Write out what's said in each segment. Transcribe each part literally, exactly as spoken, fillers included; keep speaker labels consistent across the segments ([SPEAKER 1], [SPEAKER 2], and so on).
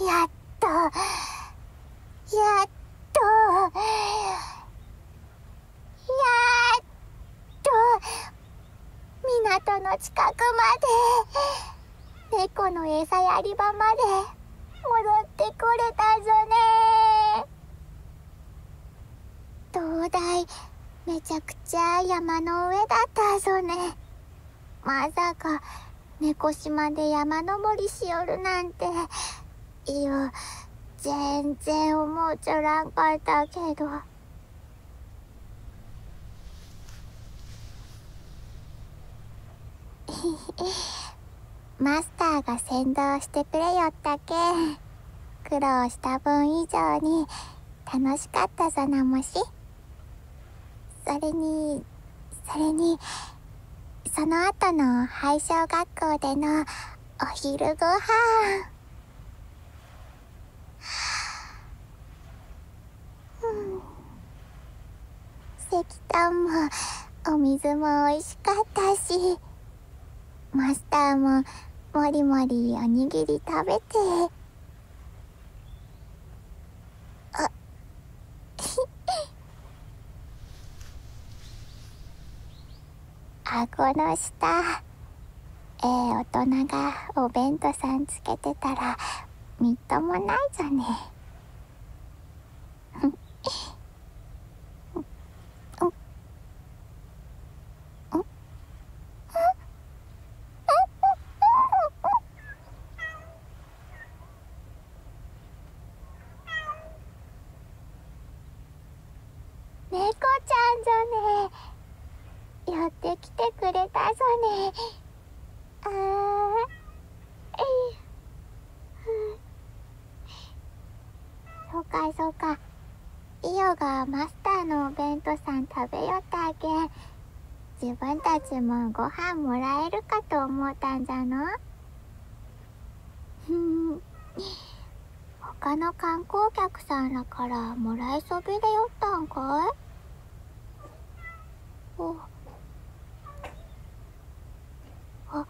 [SPEAKER 1] やっとやっとやっと港の近くまで、猫の餌やり場まで戻ってこれたぞね。灯台めちゃくちゃ山の上だったぞね。まさか猫島で山登りしよるなんて、いや全然思うちょらんかったけど。マスターが先導してくれよったけん、苦労した分以上に楽しかったぞなもし。それにそれにその後の拝小学校でのお昼ご飯、うん、石炭もお水も美味しかったし、マスターももりもりおにぎり食べて、あ顎の下、ええ大人がお弁当さんつけてたらみっともないぞね。猫ちゃんぞね。寄ってきてくれたぞね。あーえい、そうかそうか。イオがマスターのお弁当さん食べよったけん、自分たちもご飯もらえるかと思ったんじゃの。ふん、他の観光客さんらからもらいそびれよったんかい。おあ、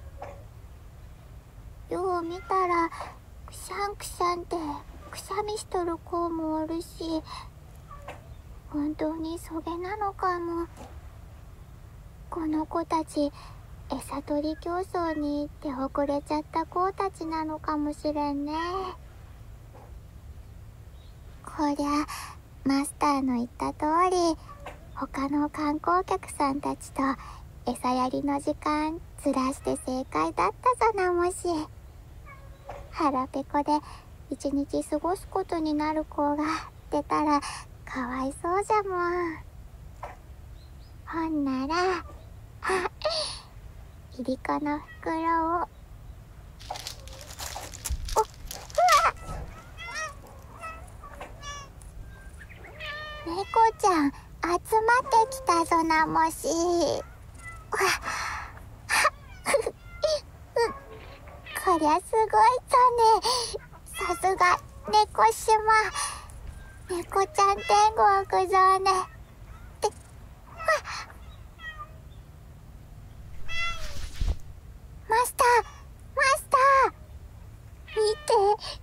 [SPEAKER 1] よう見たらくしゃんくしゃんってくしゃみしとる子もおるし、本当にそげなのかも。この子たち餌取り競争に出遅れちゃった子たちなのかもしれんね。こりゃマスターの言った通り、他の観光客さんたちと餌やりの時間ずらして正解だったぞなもし。腹ペコで一日過ごすことになる子が出たらかわいそうじゃもん。ほんならあいりこの袋を、おっ、うわっ、猫ちゃん集まってきたぞなもし。わっこりゃすごいぞね。さすが猫島、猫ちゃん天国ぞね。ってわっ、マスターマスター、見て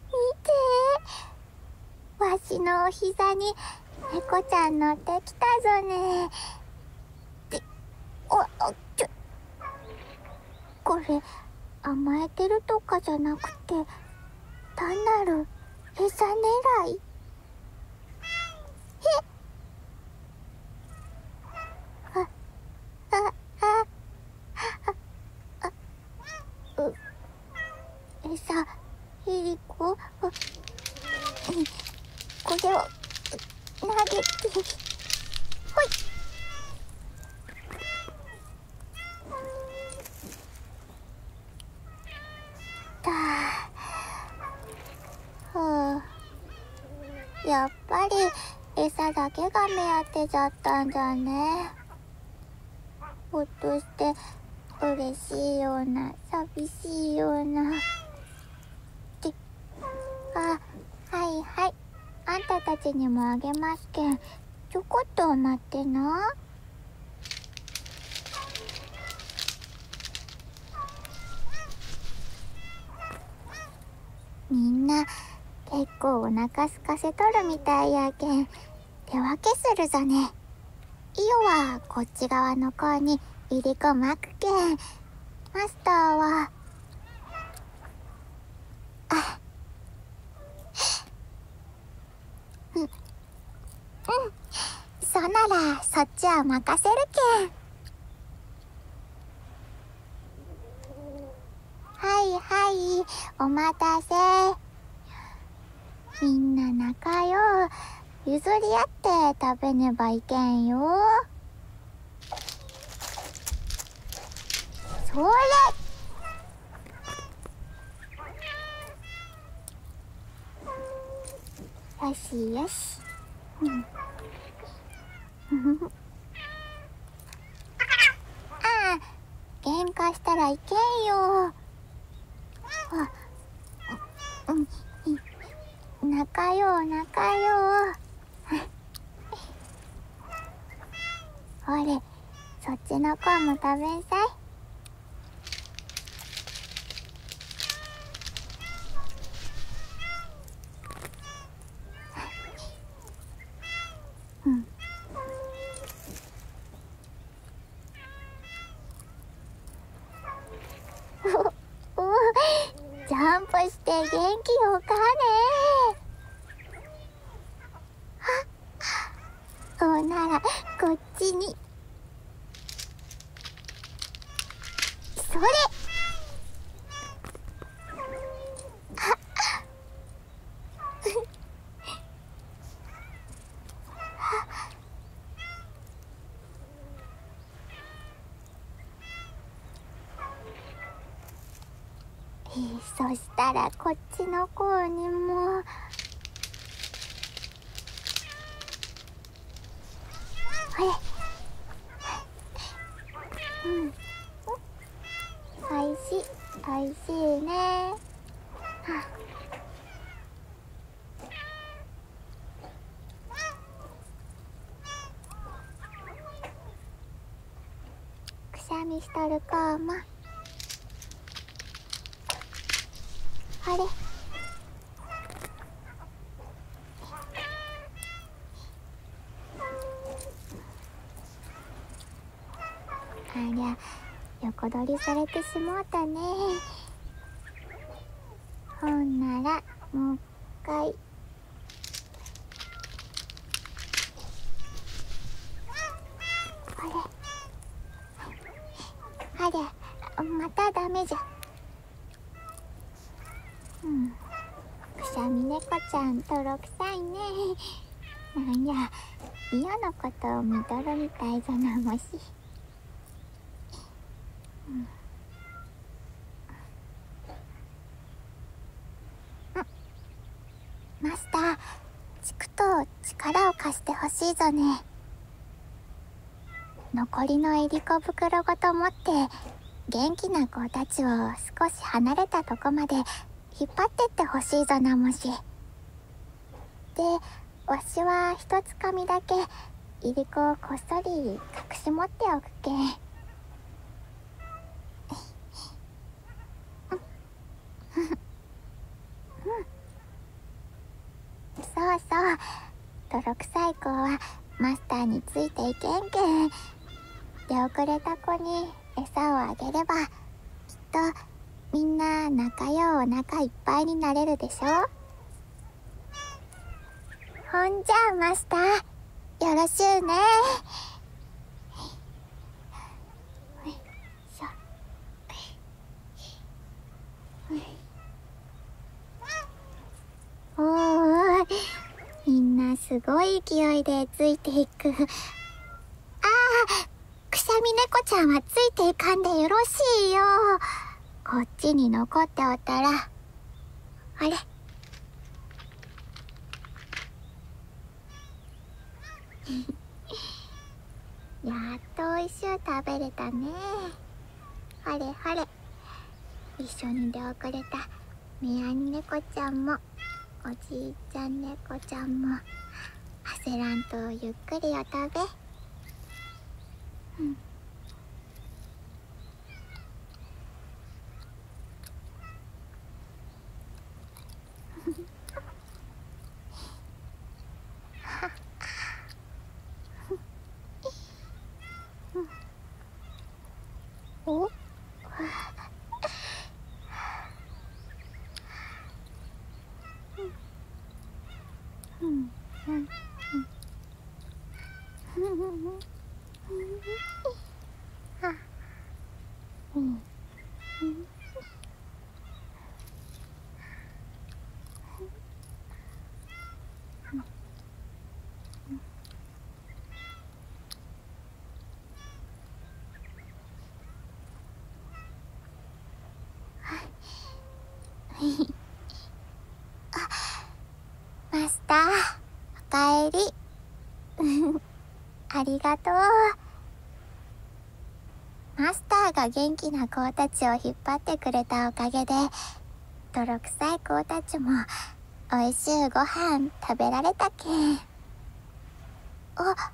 [SPEAKER 1] 見て、わしのお膝に猫ちゃん乗ってきたぞね。っておおちょこれ甘えてるとかじゃなくて単なる餌狙い。えあああああう餌いりこ、あこれを投げて、ほい。だはあ、やっぱり餌だけが目当てじゃったんじゃね。ほっとして嬉しいような寂しいような。ってあ、はいはい、あんたたちにもあげますけん、ちょこっと待ってな。 みんな結構お腹すかせとるみたいやけん手分けするぞね。イオはこっち側の子にいりこまくけん、マスターはあうんうんそならそっちは任せるけん。はいはい、お待たせ。みんな仲よう譲り合って食べねばいけんよ。それよしよし。うんああ、喧嘩したらいけんよ。あ、うん、仲よう仲よう。ほれ、そっちの子も食べんさい。うん。おお、ジャンプして元気よかね。そうならこっちに。それそしたらこっちの子にも。あれ、うん、おいしいおいしいね。はあ、くしゃみしとる子も。あれ、ありゃ横取りされてしもうたね。ほんならもう一回。あれあれ、またダメじゃ。うん、くしゃみ猫ちゃん泥臭いね。なんやイオのことを見とるみたいぞなもし。うん、マスター、チクと力を貸してほしいぞね。残りのいりこ袋ごと持って元気な子たちを少し離れたとこまで引っ張ってってほしいぞなもし。で、わしは一つかみだけいりこをこっそり隠し持っておくけ。そうそう、泥臭い子はマスターについていけんけん。出遅れた子に餌をあげればきっとみんな仲ようお腹いっぱいになれるでしょ。ほんじゃマスター、よろしゅうね。おー、みんなすごい勢いでついていく。ああ、くしゃみ猫ちゃんはついていかんでよろしいよ。こっちに残っておったら。あれやっとおいしゅう食べれたね。はれはれ、一緒に出遅れたメアニ猫ちゃんもおじいちゃん猫ちゃんも焦らんとゆっくりお食べ。うん、 うんうんあうんうんマスター、おかえり。ありがとう。マスターが元気な子たちを引っ張ってくれたおかげで、泥臭い子たちもおいしいご飯食べられたけん。あ、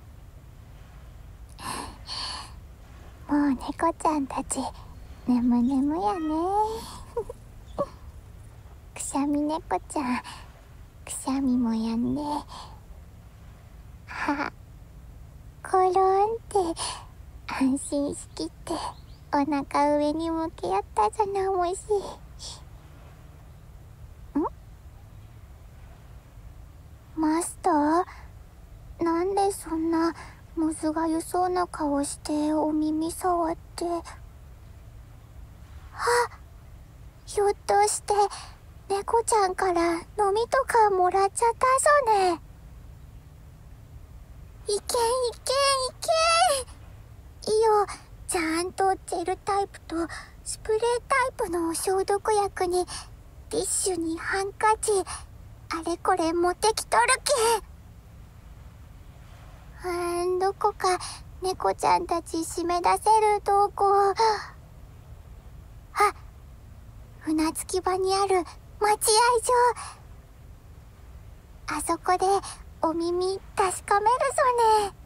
[SPEAKER 1] もう猫ちゃんたち、眠眠やね。くしゃみ猫ちゃん、くしゃみもやんで。はコロンって安心しきってお腹上に向けやったじゃなもし。んマスター、なんでそんなむずがゆそうな顔してお耳触って。はっ、ひょっとして猫ちゃんから飲みとかもらっちゃったぞね。いけんいけんいけん。いいよ、ちゃんとジェルタイプとスプレータイプの消毒薬にティッシュにハンカチ、あれこれ持ってきとるけん。うーん、どこか猫ちゃんたち締め出せるとこ。あ、船着き場にある待合所。あそこでお耳確かめるぞね。